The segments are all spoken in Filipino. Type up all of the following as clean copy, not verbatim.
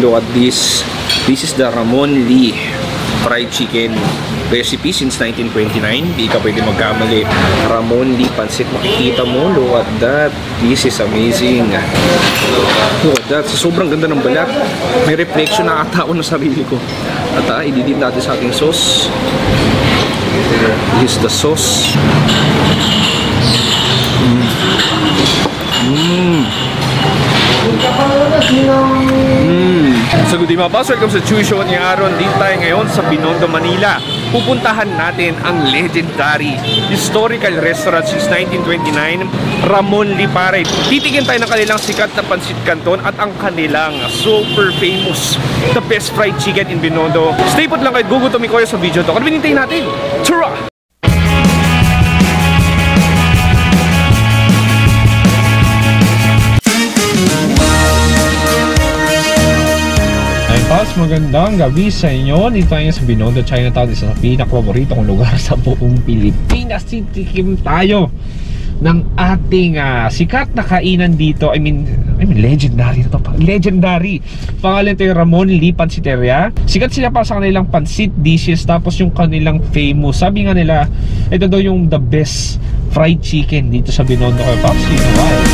Look at this. This is the Ramon Lee fried chicken recipe since 1929. Di ka pwede magkamali. Ramon Lee pansit. Makikita mo. Look at that. This is amazing. Look at that. Sobrang ganda ng balat. May reflection na ata ako ng sarili ko. At ididip natin sa ating sauce. This is the sauce. So good evening mga boss, welcome sa Chewy Show ni Aaron. Dito tayo ngayon sa Binondo, Manila. Pupuntahan natin ang legendary historical restaurant since 1929, Ramon Lee Pare. Titigin tayo ng kanilang sikat na pansit canton at ang kanilang super famous, the best fried chicken in Binondo. Stay put lang kayo, gugutomin ko sa video to. Ano binintay natin? Tara! Magandang gabi sa inyo. Dito tayo sa Binondo, Chinatown. Isa sa pinaka-paborito kong lugar sa buong Pilipinas. Titikim tayo ng ating sikat na kainan dito. I mean legendary na to. Legendary. Pangalan ito yung Ramon Lee Pansiteria. Sikat sila para sa kanilang pansit dishes. Tapos yung kanilang famous, sabi nga nila, ito daw yung the best fried chicken dito sa Binondo. Kaya Pops, you know why?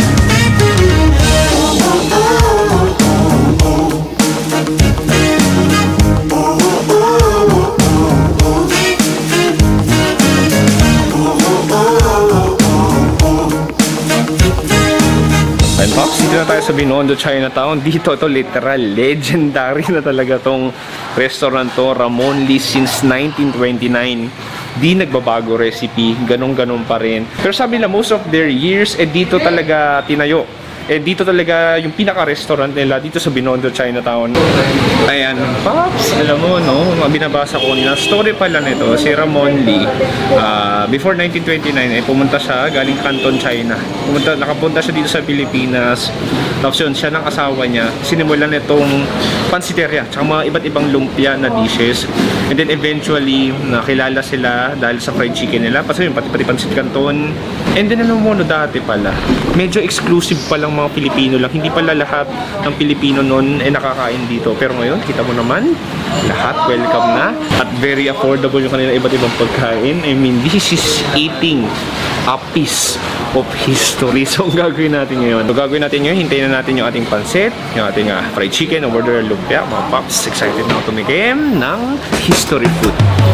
Pops, dito na tayo sa Binondo, Chinatown. Dito ito literal, legendary na talaga tong restaurant to. Ramon Lee since 1929. Di nagbabago recipe, ganun-ganun pa rin. Pero sabi nila most of their years, dito talaga tinayo. Dito talaga yung pinaka-restaurant nila dito sa Binondo, Chinatown. Ayan, Pops, alam mo, no? Binabasa ko na story pala nito, si Ramon Lee. Before 1929, pumunta siya galing Canton, China. Nakapunta siya dito sa Pilipinas. Tapos yun, siya ng asawa niya. Sinimulan nitong pansiteria, tsaka mga iba't ibang lumpia na dishes. And then eventually, nakilala sila dahil sa fried chicken nila. Kasi yun, pati pansit canton. And then ano mo, dati pala, medyo exclusive pa lang mga Pilipino lang. Hindi pala lahat ng Pilipino noon nakakain dito. Pero ngayon, kita mo naman, lahat welcome na. At very affordable yung kanila iba't ibang pagkain. I mean, this is eating a piece of history. So, ang gagawin natin ngayon. So, gagawin natin ngayon, hintayin na natin yung ating pansit, yung ating fried chicken, over there lumpia. Mga Pops, excited na ako tumikim ng history food.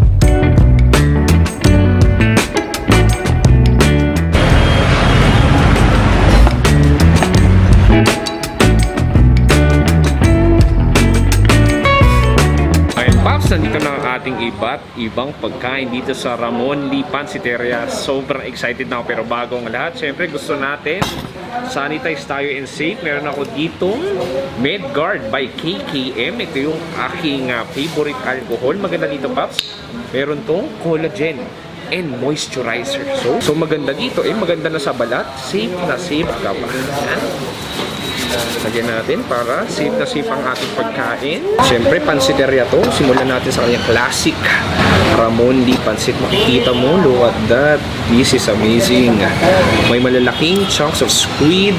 Nandito na ang ating iba't ibang pagkain dito sa Ramon Lee Pansiteria. Sobrang excited na ako, pero bago ang lahat, syempre gusto natin sanitize tayo and safe. Meron ako dito Medguard by KKM. Ito yung aking favorite alcohol. Maganda dito, Pops, meron tong collagen and moisturizer. So maganda dito, maganda na sa balat. Safe na safe ka pa. Lagyan natin para safe na safe ang ating pagkain. Siyempre, pansiteria to. Simulan natin sa kanyang classic Ramon Lee pansit. Makikita mo, look at that. This is amazing. May malalaking chunks of squid.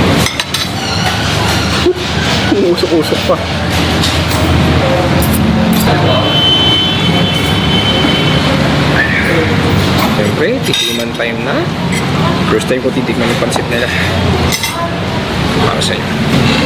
Usok-usok pa. Siyempre, tikiman time na. First time ko titikman yung pansit nila. Para sa inyo.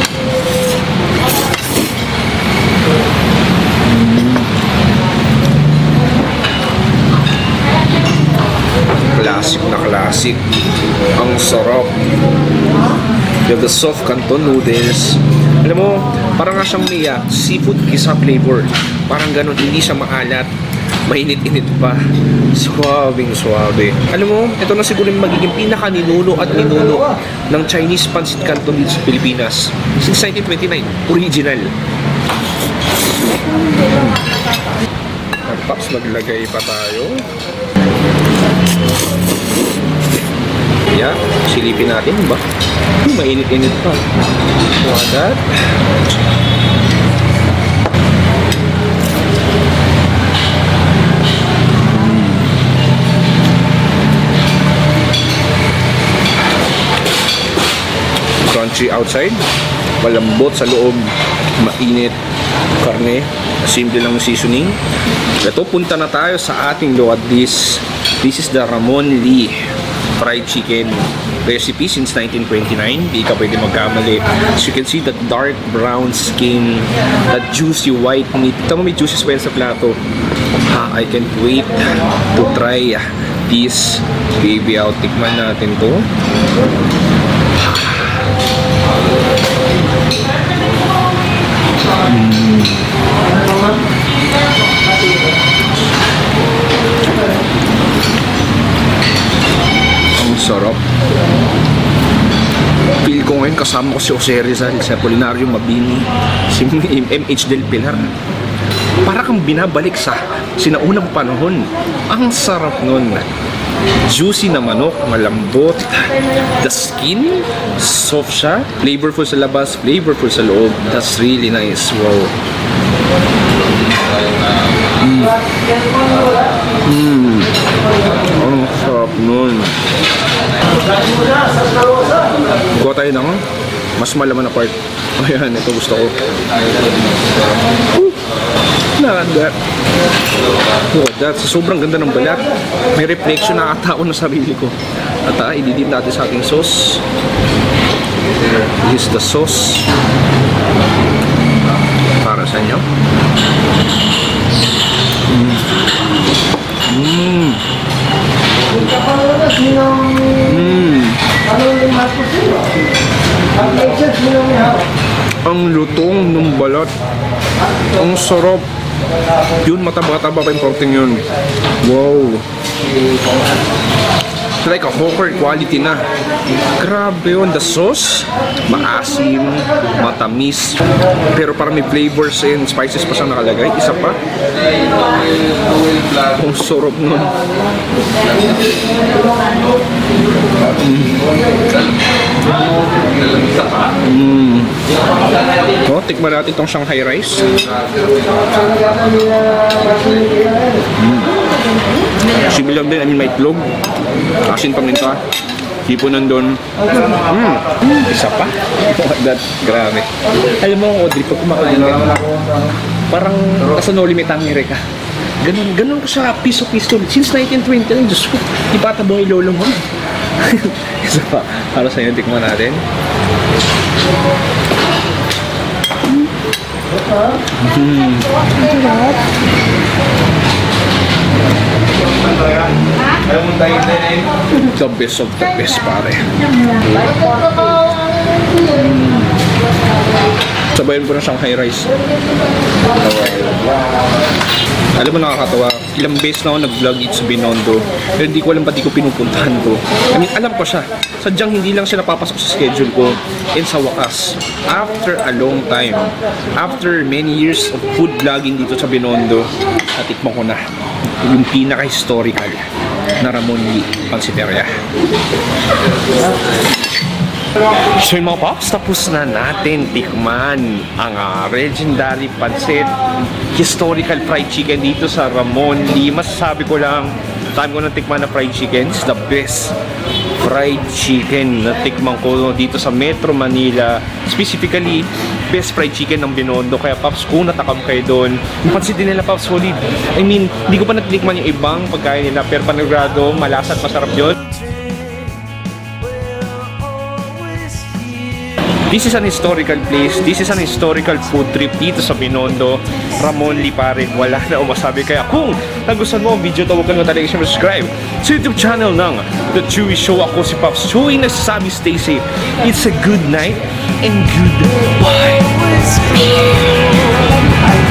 Classic na classic. Ang sarap. You have the soft canton noodles. Alam mo, parang nga siyang may seafood kisa flavor. Parang ganun, hindi siya maalat. Mainit-init pa. Suwabing suwabe. Alam mo, ito na siguro yung magiging pinaka-ninuno at ninuno ng Chinese pansit canton dito sa Pilipinas. Since 1929. Original. Pops, maglagay pa tayo. Yeah, silipin natin ba? Mainit-init pa. Wadat. Crunchy outside, malambot sa loob. Mainit. Karne. Simple lang seasoning. Ito, punta na tayo sa ating load dish. This is the Ramon Lee fried chicken recipe since 1929. Di ka pwede magkamali. As you can see, that dark brown skin, that juicy white meat. Tama, may juices pa yan sa plato. I can't wait to try this baby out. Tikman natin to. Ang sarap. Feel ko ngayon kasama ko si Jose Rizal sa Apolinario Mabini, si MH Del Pilar. Para kang binabalik sa sinaunang panahon. Ang sarap nun. Juicy na manok, malambot. The skin, soft siya. Flavorful sa labas, flavorful sa loob. That's really nice. Wow. Ang sarap nun. Kuha tayo ng mas malaman na part. Ayan, ito gusto ko. Naganda. Look at that. Sobrang ganda ng balat. May reflection na atao na sarili ko. At ididip natin sa ating sauce. This is the sauce. Para sa inyo. Ang lutong ng balat. Ang sarap. Yun, mataba-taba pa yung protein yun. Wow. It's like a hawker quality na. Grabe yun. The sauce, maasim, matamis. Pero parang may flavors and spices pa siya nakalagay. Isa pa. Ang sarap nun. Oh, tikman natin itong Shanghai rice. Simple lang din, I mean may itlog. Asin paminta. Tipo nandun. Isa pa. That, grabe. Alam mo, Audrey, pag kumakain ka, parang nasa no limit ang ka. Ganun ko siya, piso-piso. Since 1920, Diyos ko, ipatabong ilolo mo. Isa pa. Para sa'yo, tikman natin. The best of the best, pare. Sabayan po ng Shanghai rice. Alam mo, nakakatawa. Ilang beses na ako nag-vlog dito sa Binondo. Pero hindi ko alam pati ko pinupuntahan to. I mean, alam ko siya. Sadyang hindi lang siya napapasok sa schedule ko. And sa wakas, after a long time, after many years of food vlogging dito sa Binondo, natikman ko na yung pinaka-historical na Ramon Lee Pansiteria. So yung mga paps, tapos na natin tikman ang legendary pancit historical fried chicken dito sa Ramon Lee. Masasabi ko lang, time ko na tikman na fried chicken, it's the best fried chicken na tikman ko dito sa Metro Manila. Specifically, best fried chicken ng Binondo. Kaya paps, kung natakam kayo doon, yung pancit din nila paps, solid. I mean, hindi ko pa natikman yung ibang pagkain nila, pero panigurado, malasa at masarap yun. This is an historical place. This is an historical food trip dito sa Binondo. Ramon Lee, pare. Wala na umasabi. Kaya kung nagustuhan mo ang video to, huwag kang talaga subscribe sa YouTube channel ng The Chewy Show. Ako si Pops Chewy, nagsasabi stay safe. It's a good night and goodbye.